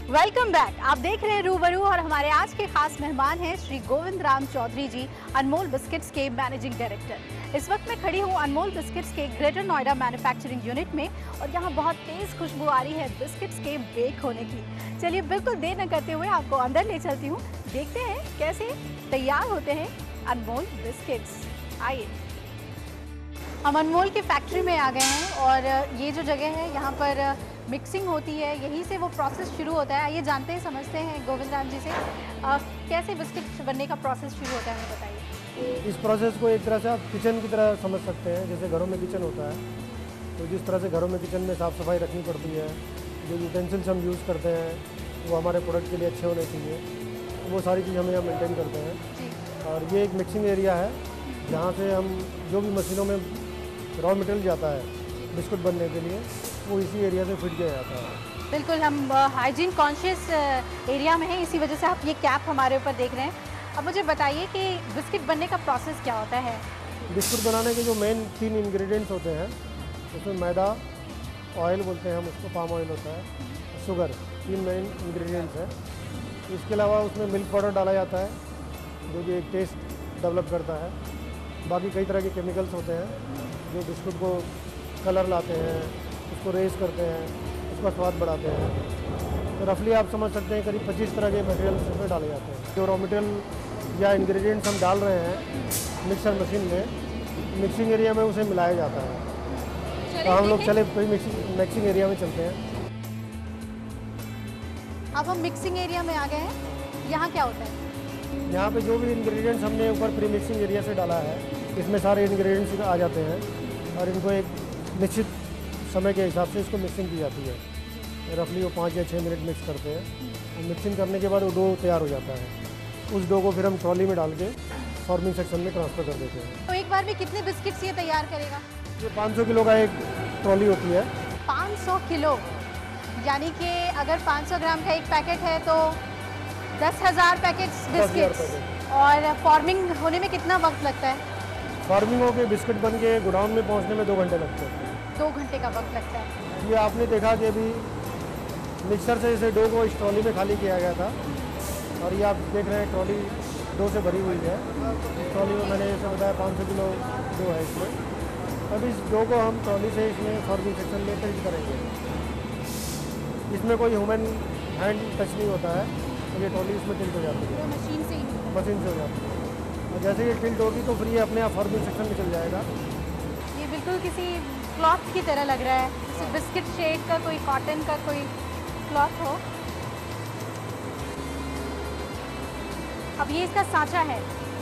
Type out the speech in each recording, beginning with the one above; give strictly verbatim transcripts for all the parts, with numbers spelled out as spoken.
Welcome back. आप देख रहे हैं रूबरू और हमारे आज के खास मेहमान हैं श्री गोविंद राम चौधरी जी, अनमोल बिस्किट्स के मैनेजिंग डायरेक्टर। इस वक्त मैं खड़ी हूं अनमोल बिस्किट्स के ग्रेटर नोएडा मैन्युफैक्चरिंग यूनिट में और यहां बहुत तेज खुशबू आ रही है बिस्किट्स के बेक होने की। चलिए बिल्कुल देर न करते हुए आपको अंदर ले चलती हूँ, देखते हैं कैसे तैयार होते हैं अनमोल बिस्किट्स। आइए, हम अनमोल की फैक्ट्री में आ गए हैं और ये जो जगह है यहाँ पर मिक्सिंग होती है, यहीं से वो प्रोसेस शुरू होता है। आइए जानते हैं, समझते हैं गोविंद राम जी से आ, कैसे बिस्किट बनने का प्रोसेस शुरू होता है, हमें बताइए। इस प्रोसेस को एक तरह से आप किचन की तरह समझ सकते हैं। जैसे घरों में किचन होता है तो जिस तरह से घरों में किचन में साफ़ सफाई रखनी पड़ती है, जो यूटेंसिल्स हम यूज़ करते हैं वो हमारे प्रोडक्ट के लिए अच्छे होने चाहिए, तो वो सारी चीज़ हमें यहाँ मेनटेन करते हैं। और ये एक मिक्सिंग एरिया है जहाँ से हम जो भी मशीनों में रॉ मटेरियल जाता है बिस्कुट बनने के लिए, वो इसी एरिया से फिट किया जाता है। बिल्कुल, हम हाइजीन कॉन्शियस एरिया में हैं, इसी वजह से आप ये कैप हमारे ऊपर देख रहे हैं। अब मुझे बताइए कि बिस्किट बनने का प्रोसेस क्या होता है। बिस्कुट बनाने के जो मेन तीन इंग्रेडिएंट्स होते हैं उसमें मैदा, ऑयल बोलते हैं हम उसको, पाम ऑयल होता है, शुगर, तीन मेन इंग्रेडिएंट्स हैं। इसके अलावा उसमें मिल्क पाउडर डाला जाता है जो कि एक टेस्ट डेवलप करता है। बाकी कई तरह के केमिकल्स होते हैं जो बिस्कुट को कलर लाते हैं, उसको रेस करते हैं, उसका स्वाद बढ़ाते हैं। तो रफली आप समझ सकते हैं करीब पच्चीस तरह के मटेरियल्स इसमें डाले जाते हैं। जो रॉ मटेरियल या इंग्रेडिएंट्स हम डाल रहे हैं मिक्सर मशीन में, मिक्सिंग एरिया में उसे मिलाया जाता है। तो हम लोग चले कोई मिक्सिंग मिक्सिंग एरिया में चलते हैं। अब हम मिक्सिंग एरिया में आ गए हैं, यहाँ क्या होता है? यहाँ पे जो भी इंग्रेडिएंट्स हमने ऊपर प्री मिक्सिंग एरिया से डाला है, इसमें सारे इंग्रेडिएंट्स आ जाते हैं और इनको एक निश्चित समय के हिसाब से इसको मिक्सिंग की जाती है। रफली वो पाँच या छः मिनट मिक्स करते हैं। मिक्सिंग करने के बाद वो डो तैयार हो जाता है। उस डो को फिर हम ट्रॉली में डाल के फॉर्मिंग सेक्शन में ट्रांसफ़र कर देते हैं। तो एक बार में कितने बिस्किट्स ये तैयार करेगा? ये पाँच सौ किलो का एक ट्रॉली होती है। पाँच सौ किलो, यानी कि अगर पाँच सौ ग्राम का एक पैकेट है तो दस हज़ार पैकेट्स बिस्किट्स। और फॉर्मिंग होने में कितना वक्त लगता है? फॉर्मिंग हो के बिस्किट बन के गोडाउन में पहुँचने में दो घंटे लगते हैं। दो घंटे का वक्त लगता है। ये आपने देखा कि अभी मिक्सर से इसे डो को इस ट्रॉली में खाली किया गया था और ये आप देख रहे हैं ट्रॉली डो से भरी हुई है। इस ट्रॉली में मैंने जैसे बताया पाँच सौ किलो डो है इसमें। अब इस डो को हम ट्रॉली से इसमें फॉर्मिंग सेक्शन में टिल्ट करेंगे। इसमें कोई ह्यूमन हैंड टच नहीं होता है, तो ये ट्रॉली इसमें टिल्ट हो जाती है, मशीन से ही मशीन से हो जाती है। और जैसे ये टिल्ट होगी तो फिर ये अपने आप फॉर्मिंग सेक्शन में चल जाएगा। ये बिल्कुल किसी क्लॉथ की तरह लग रहा है, जैसे बिस्किट शेड का कोई कॉटन का कोई क्लॉथ हो। अब ये इसका सांचा है।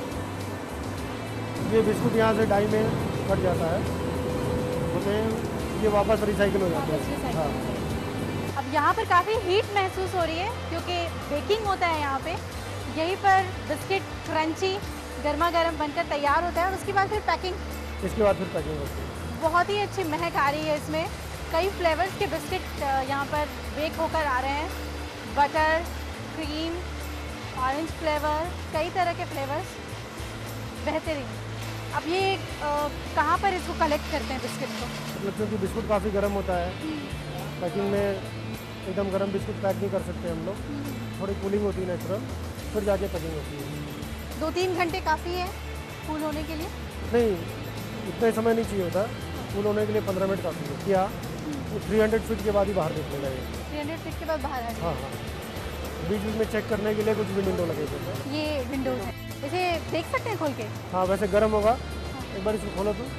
ये बिस्कुट यहाँ से डाई में कट जाता है, होते ये वापस रिसाइकिल हो जाता है। हाँ। अब यहाँ पर काफ़ी हीट महसूस हो रही है क्योंकि बेकिंग होता है यहाँ पे। यहीं पर बिस्किट क्रंची गर्मा गर्म बनकर तैयार होता है और उसके बाद फिर पैकिंग। इसके बाद फिर पैकिंग होती है। बहुत ही अच्छी महक आ रही है इसमें। कई फ्लेवर्स के बिस्किट यहाँ पर बेक होकर आ रहे हैं। बटर, क्रीम, ऑरेंज फ्लेवर, कई तरह के फ्लेवर्स, बेहतरीन। अब ये आ, कहाँ पर इसको कलेक्ट करते हैं बिस्किट को? मतलब क्योंकि बिस्कुट काफ़ी गर्म होता है, पैकिंग में एकदम गर्म बिस्कुट पैक नहीं कर सकते हम लोग। थोड़ी कूलिंग होती है नेचुरल, फिर जाके पैकिंग होती है। दो तीन घंटे काफ़ी है कूल होने के लिए? नहीं, इतना समय नहीं चाहिए होता। कूल होने के लिए पंद्रह मिनट काफ़ी है। क्या वो थ्री हंड्रेड फीट के बाद ही बाहर निकलेगा ये। थ्री हंड्रेड फीट के बाद बाहर आ हाँ हाँ, बीच बीच में चेक करने के लिए कुछ भी विंडो लगे थे। ये विंडोज है, इसे देख सकते हैं खोल के? हाँ, वैसे गर्म होगा। एक बार इसको खोलो तो।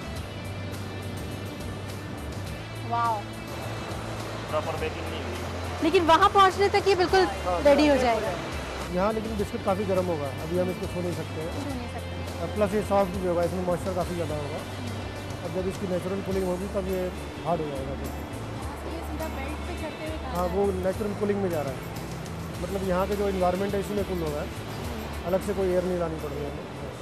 वाह, प्रॉपर बेकिंग नहीं हुई, लेकिन वहाँ पहुँचने तक ये बिल्कुल रेडी हो जाएगा। यहाँ लेकिन बिस्कुट काफ़ी गर्म होगा, अभी हम इसको छू नहीं सकते हैं। छू नहीं सकते। और प्लस ये सॉफ्ट भी होगा, इसमें मॉइस्चर काफ़ी ज़्यादा होगा। अब जब इसकी नेचुरल कूलिंग होगी तब ये हार्ड हो जाएगा। तो ये सीधा बेल्ट पे चढ़ते हुए हाँ, वो नेचुरल कूलिंग में जा रहा है। मतलब यहाँ के जो इन्वायरमेंट है इसी में कूल होगा, अलग से कोई एयर नहीं लानी पड़ रही है।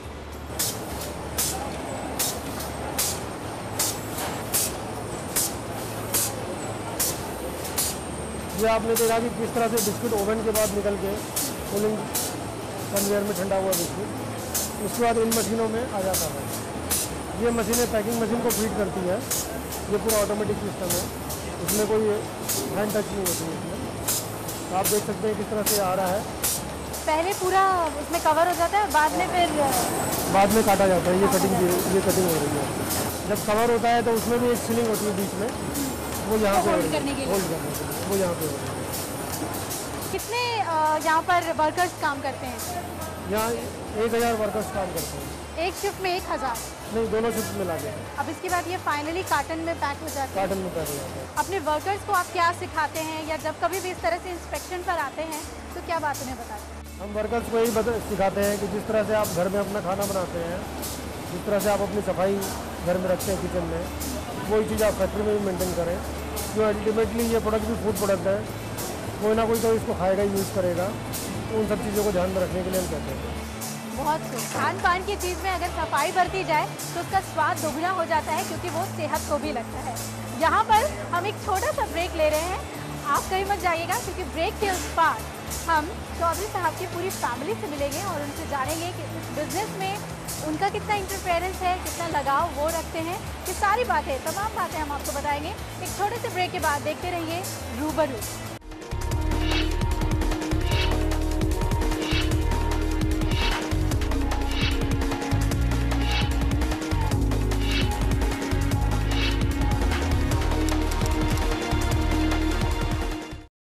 ये आपने देखा कि किस तरह से बिस्कुट ओवन के बाद निकल के कूलिंग कन्वेयर में ठंडा हुआ बिस्कुट उसके बाद इन मशीनों में आ जाता है। ये मशीनें पैकिंग मशीन को फीड करती है। ये पूरा ऑटोमेटिक सिस्टम है, इसमें कोई हैंड टच नहीं होती है इसमें। आप देख सकते हैं किस तरह से आ रहा है। पहले पूरा उसमें कवर हो जाता है, बाद में फिर बाद में काटा जाता है। ये कटिंग ये कटिंग हो रही है। जब कवर होता है तो उसमें भी एक सीलिंग होती है बीच में, वो यहाँ पे होल्ड करने के लिए। होल्ड करने के लिए वो यहाँ पे हो रही है। कितने अ, यहाँ पर वर्कर्स काम करते हैं? यहाँ एक हज़ार वर्कर्स काम करते हैं। एक शिफ्ट में एक हज़ार? नहीं, दोनों शिफ्ट मिला के। अब इसके बाद ये फाइनली कार्टन में पैक हो जाता है। कार्टन में पैक हो जाता है। अपने वर्कर्स को आप क्या सिखाते हैं, या जब कभी भी इस तरह से इंस्पेक्शन पर आते हैं तो क्या बात उन्हें बताते हैं? हम वर्कर्स को यही बता सिखाते हैं कि जिस तरह से आप घर में अपना खाना बनाते हैं, जिस तरह से आप अपनी सफाई घर में रखते हैं किचन में, वही चीज़ आप फैक्ट्री में भी मेंटेन करें। जो अल्टीमेटली ये प्रोडक्ट भी फूड प्रोडक्ट है, कोई ना कोई तो इसको खाएगा, यूज़ करेगा। तो उन सब चीज़ों को ध्यान में रखने के लिए हम कहते हैं। बहुत खूब। खान पान की चीज़ में अगर सफाई बरती जाए तो उसका स्वाद दोगुना हो जाता है, क्योंकि वो सेहत को भी लगता है। यहाँ पर हम एक छोटा सा ब्रेक ले रहे हैं, आप कहीं मत जाइएगा, क्योंकि ब्रेक के उस पार हम चौधरी साहब की पूरी फैमिली से मिलेंगे और उनसे जानेंगे कि इस बिज़नेस में उनका कितना इंटरफेरेंस है, कितना लगाव वो रखते हैं। ये सारी बातें, तमाम बातें हम आपको बताएंगे एक छोटे से ब्रेक के बाद। देखते रहिए रूबरू।